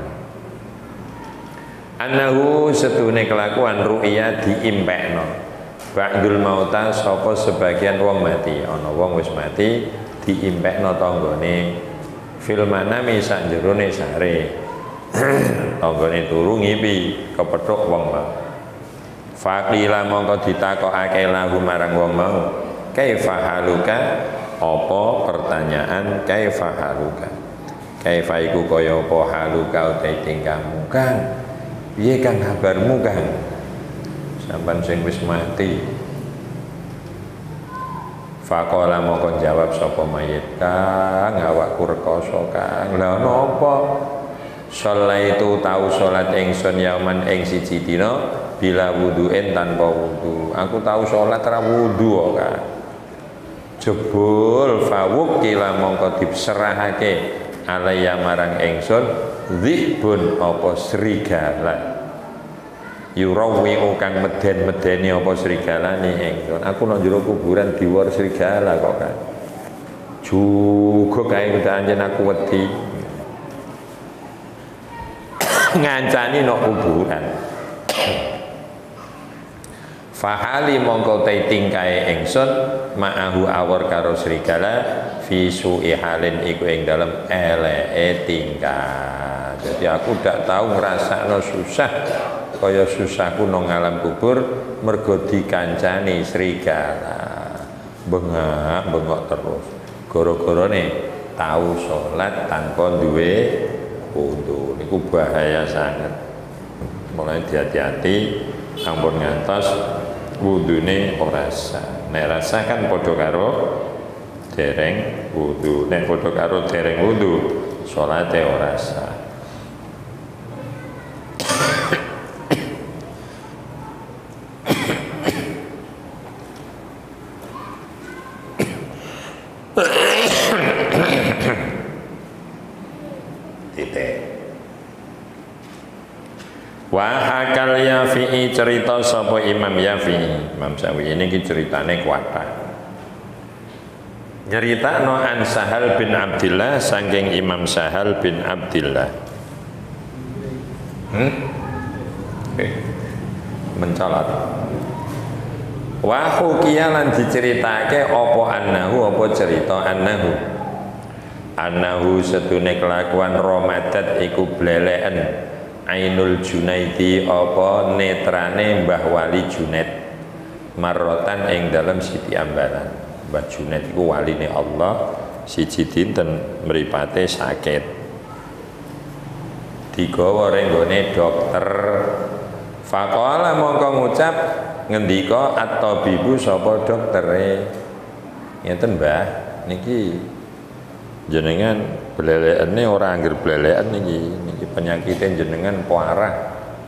annahu setune kelakuan ru'ya diimpekno ba'dul mauta sapa sebagian wong mati. Ana wong wis mati diimpekno tanggane fil manami sak jerone sare tanggane turu ngipi kepethuk wong mau. Faqila mongko ditakokake lahu marang wong mau kaifa haluka, apa pertanyaan kaifa haluka, kaifa iku kaya apa haluka utai tingkahmu Kang, piye Kang kabarmu Kang, sampean sing wis mati. Faqala mongko jawab sapa mayit Kang, awakku rekoso Kang. Lha napa? Sholaitu tau salat ingsun yauman ing siji dina bila wudu'in tanpa wudu. Aku tahu salat ra wudu Kang. Jebul fawuk kila mongko diserahake alaya marang ingsun dzibun apa serigala yurawi kang meden-medeni apa serigalane ingsun. Aku nang jero kuburan diwar serigala kok Kang. Juga kae anjen aku wedi ngancani nang kuburan. Fahali mongko te tingkae ingsun ma'ahu awar karo serigala fi su'i halin iku ing dalem eleke tingkah. Jadi aku ndak tahu ngrasakno susah kaya susahku nang alam kubur mergo dikancani serigala. Bengak terus. Gara-garane tahu salat tanpa duwe wudu. Niku bahaya sangat. Mulai hati-hati ampun ngantos wudune ora sah. Nek rasa kan padha karo dereng wudu. Nek padha karo dereng wudu, salate ora sah. Wa hakal Yafi'i cerita sapa Imam Yafi'i. Imam Syafi'i ini ceritane kuatah. Nyeritakno an Sahal bin Abdillah saking Imam Sahal bin Abdillah. Mencolot. Wa hukiya lan diceritake apa annahu apa cerita annahu setune kelakuan Ramadat iku bleleken Ainul Junaidi apa netrane Mbah Wali Junaid marrotan ing dalam Siti Ambalan. Mbah Junaid iku waline Allah siji dinten mripate sakit digawa ring gone dokter Faqala mongko ngucap ngendika at-tabibu sapa doktere. Ngeten Mbah, niki jenengan blelekane ora anggere blelekan niki penyakite jenengan parah.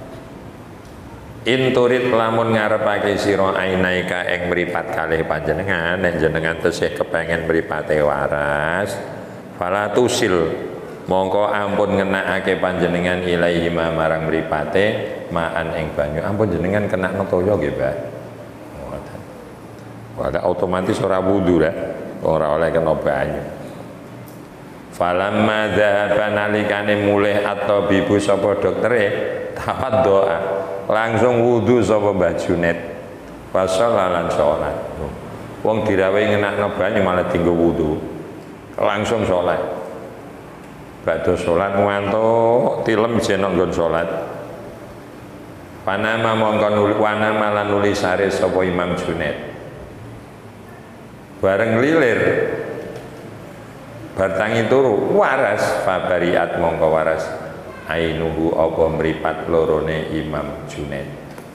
Inturit lamun ngarepake sira ainaika ing mripat kalih panjenengan, nek jenengan tesih kepengin mripate waras, fala tusil mongko ampun ngenakake panjenengan ilaihi marang mripate maan ing banyu. Ampun jenengan kena toya nggih, Mbah. Ngoten. Wadah otomatis ora wudu rek, ora oleh kena banyu. Falamma dzahaba nalikane mulih at-tabibu sapa doktere tawaddoa langsung wudu sapa Mbah Junet. Fasalalan salat. Wong dirawe ngenakno banyu malah dienggo wudu. Langsung salat. Badhe salat ngantuk tilem jeneng nggon salat. Panama mongko malan nulis sare sapa Imam Junet. Bareng lilir bartangi turu waras fabariat mongko waras ainuhu apa mripat lorone Imam Junet.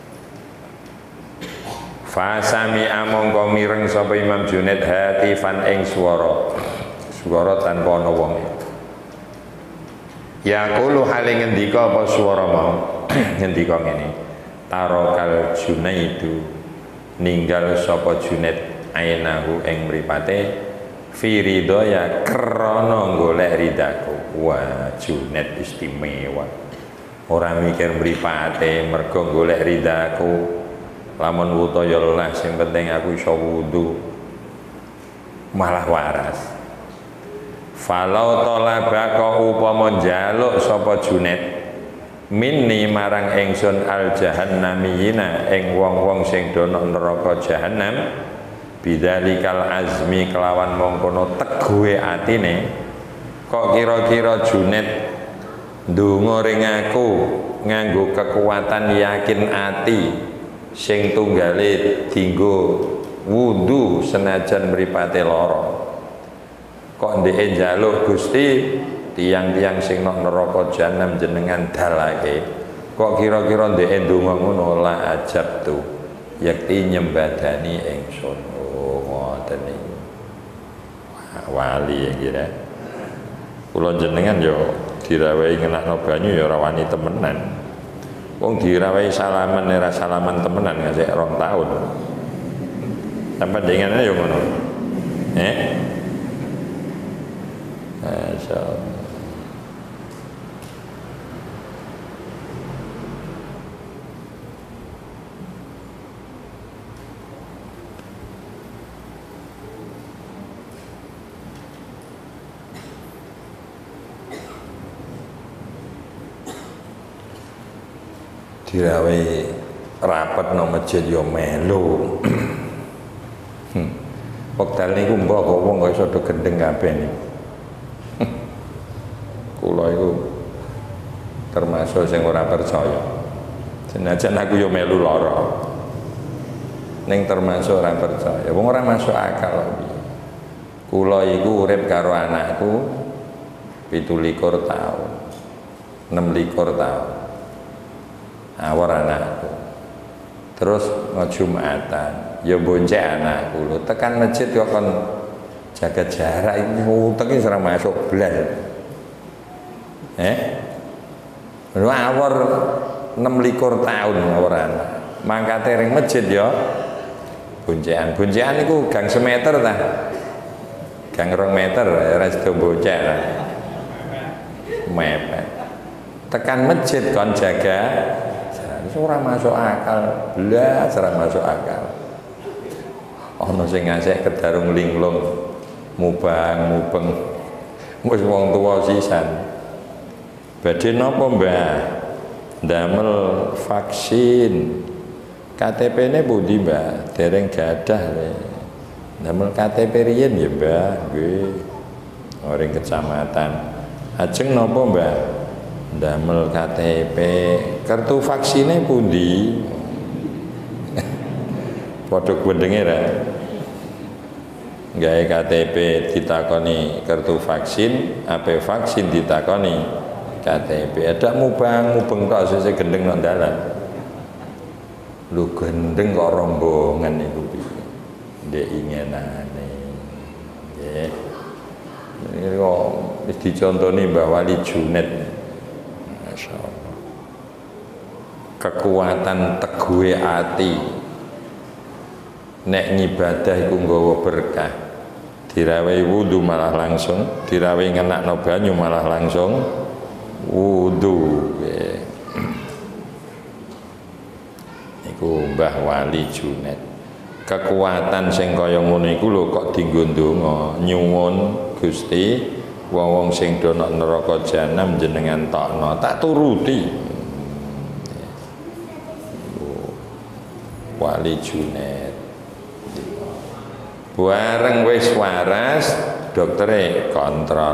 Fasami amongko mireng sapa Imam Junet hatifan ing swara tanpa ana wonge. Yaqulu hale ngendika apa swara mau ngendika ngene. Tarokal Junaidu ninggal sapa Junet ainahu ing mripate firidaya krana golek ridaku. Wah, Junet istimewa. Ora mikir mripate mergo golek ridaku. Lamun wuta ya lelah, sing penting aku iso wudu. Malah waras. Falau talabaka upama njaluk sapa Junet minni marang ingsun al jahannamiyina ing wong-wong sing dono neraka jahannam bidzalikal azmi kelawan mongkono teguhe atine kok kira-kira Junet ndonga ring aku nganggo kekuatan yakin ati sing tunggale dienggo wudu senajan mripate lara. Kok ndeke njaluk Gusti tiang-tiang sing nang neraka jahanam jenengan dalake. Kok kira-kira ndeke ndonga ngono la ajab tu yakti nyembadani ingsun. Oh ngoten niku. Wali kira. Kula jenengan yo dirawehi ngenakno banyu ya ora wani temenan. Wong dirawehi salaman ora salaman temenan ngasih 2 tahun. Sampai dengane yo ngono. Masya Allah. Dirawehi rapat nang masjid yo melu. Wekdal niku mbok wong kok iso do gendeng kabeh niku. Kula iku termasuk sing ora percaya. Senajan aku yo melu lara. Ning termasuk ora percaya. Wong ora masuk akal piye. Kula iku urip karo anakku 17 tahun. 26 tahun. Awar anakku. Terus ngejumatan, ya boncek anakku lho. Tekan masjid kok kon jaga jarak iku uteke ora masuk blas. Lu awor 26 tahun awaran. Mangkate ring masjid ya boncekan. Boncekan iku gang semeter ta. Gang 2 meter ora sedo boncek. Mepet. Tekan masjid kon jaga ora masuk akal. Blas ora masuk akal. Ana sing ngasih kedarung linglung mubeng. Wis wong tuwa sisan. Badhe napa Mbah? Ndamel vaksin. KTP-ne pundi Mbah? Dereng gadah le. Ndamel KTP riyen ya Mbah, nggih. Ring kecamatan. Ajeng napa Mbah? Ndamel KTP. Kartu vaksine pundi? Padha gwendenge ra. Gawe KTP ditakoni kartu vaksin, ape vaksin ditakoni KTP. Ada mubeng tok sesuk gendeng nang dalan. Lu gendeng kok rombongan iku piye? Ndek ingenane. Nggih. Ini kok wis dicontoni Mbah Wali Junet. Masyaallah. Kekuatan teguhe ati. Nek ngibadah iku nggawa berkah. Dirawai wudu malah langsung, dirawai ngenakno banyu malah langsung wudu. Iku Mbah Wali Junet. Kekuatan sing kaya ngono iku lho kok dienggo ndonga nyuwun Gusti wong sing dono neraka jahanam jenengan tokno tak turuti. Wali Junet. Bareng wis waras doktere kontrol.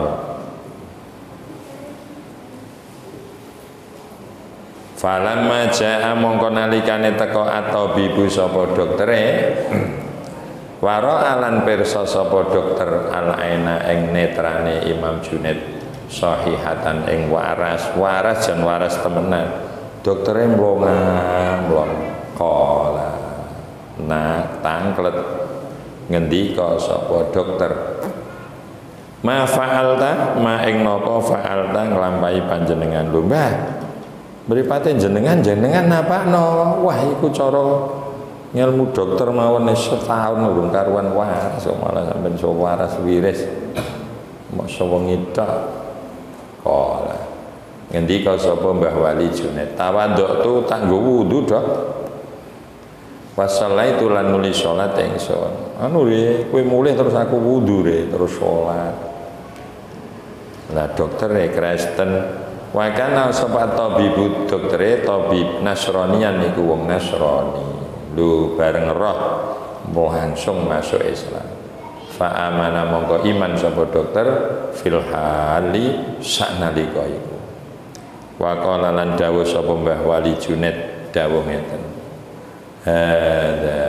Falamma jaa mongko nalikane teko at-tabibu sapa doktere waro alan pirsa sapa dokter al-aina ing netrane Imam Junaid sahihatan ing waras jan waras temenan doktere mlong kala nah tangklet ngendika sapa dokter ma fa'alta ma ing napa fa'alta nglampahi panjenengan lho Mbah mripate jenengan napakno wah iku cara ilmu dokter mawon setahun urung karuan waras kok malah sampean so waras wiris mok wengi tok kala ngendika sapa Mbah Wali Junaid tawaduk tu tak nggo wudu Dok wasallaitu lan nuli salat ingsun anu re kowe mulih terus aku wudu re terus salat lah dokter Kristen wa kana sapa tabibu doktere tabib Nasranian niku wong Nasrani lu bareng roh langsung masuk Islam fa amana mongko iman sapa dokter fil hali saknalika iku wa qala lan dawuh sapa Mbah Wali Junaid dawuh ngeten hadza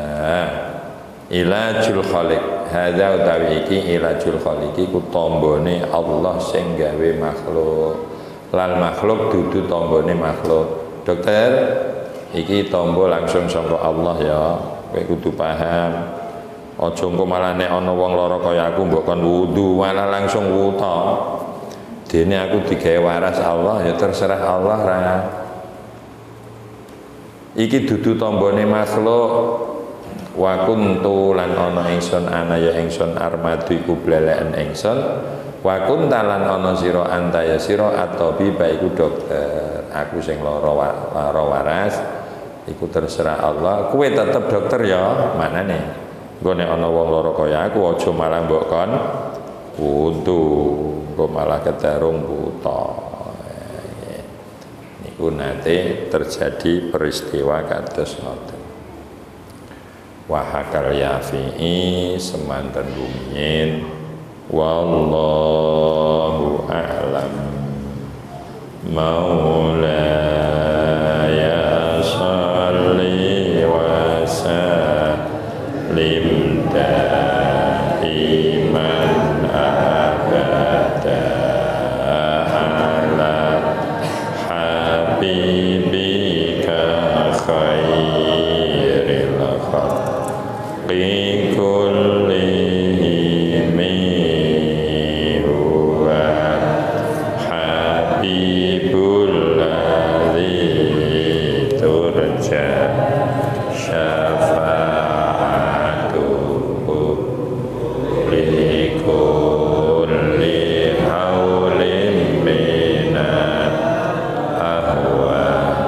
ilajul khaliq hadza utawi iki ilajul khaliqi ku tombone Allah sing gawe makhluk lal makhluk dudu tombone makhluk dokter iki tombo langsung sangka Allah ya kowe kudu paham aja engko malah nek ana wong lara kaya aku mbok kon wudu malah langsung wuta dene aku digawe waras Allah ya terserah Allah ra iki dudu tombone makhluk wa kuntu lan ana ingsun ana ya ingsun armadu iku bleleken ingsun wa kunta lan ana sira anta ya sira at-tabib iku dokter aku sing lara waras iku terserah Allah kowe tetep dokter ya manane engko nek ana wong lara kaya aku aja malah mbok kon wudu engko malah kedarung buta niku nate terjadi peristiwa kados ngoten wa hakal yafi'i semanten rumiyin wallahu a'lam maulaya salli wa sallim daiman abada ala habibika khairil khalqi kullihim huwa habibul ladzi turja syafa'atuhu li kulli haulin minat ahwa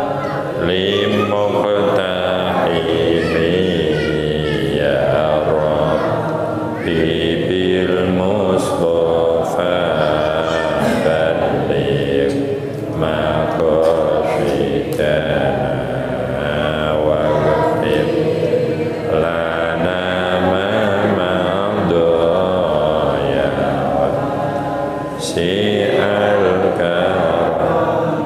limuqtahimi ya Rabbi bil Mustafa balligh maqasidana wa ghfir lana ma madaya si'al karam.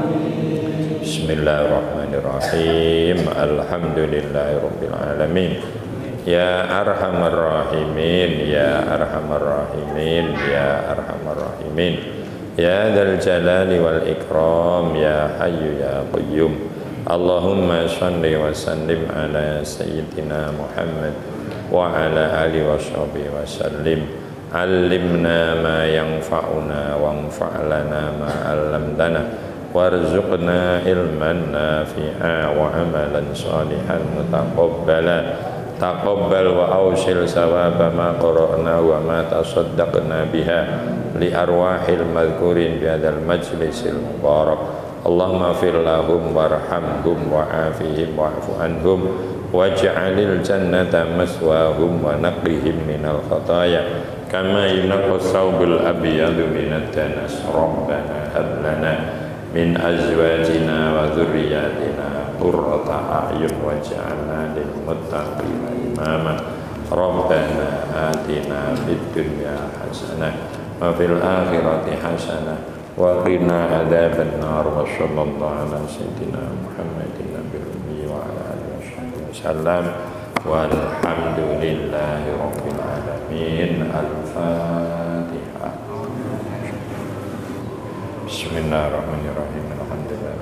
Bismillahirrahmanirrahim. Alhamdulillahirabbil alamin. Ya arhamar rahimin, ya arhamar rahimin, ya arhamar rahimin. Ya dzal jalali wal ikram, ya hayyu ya qayyum. Allahumma shalli wa sallim ala sayyidina Muhammad wa ala alihi wa sahbihi wa sallim. Allimna ma yanfa'una wanfa'lana ma 'allamtana warzuqna ilman nafi'a wa amalan salihan mutaqabbala. Taqabbal wa awsil sawaba ma qara'na wa ma tasaddaqna biha li arwahil madhkurin bi hadzal majlisil mubarak. Allahumma fir lahum warhamhum wa'afihim wa'fu anhum waj'alil jannata maswahum wa naqihim minal khataya kama yunaqqas thawbul abyadu minad danas. Rabbana hab lana min azwajina wa dhurriyyatina qurrata a'yun waj'alna lil muttaqina imama. Rabbana atina fid dunya hasanah wa fil akhirati hasanah wa qina adzaban nar. Wa sallallahu ala sayyidina Muhammadin nabiyil ummi wa ala alihi washabbihi wasallam walhamdulillahi rabbil alamin. Al-Fatihah. Bismillahirrahmanirrahim. Alhamdulillah.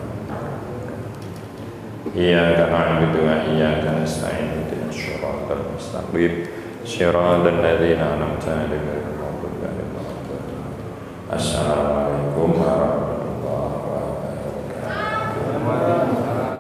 Iyyaka na'budu wa iyyaka nasta'in. Ihdinas siratal mustaqim. Shiratal ladzina an'amta 'alaihim ghairil maghdubi 'alaihim waladdallin. Assalamualaikum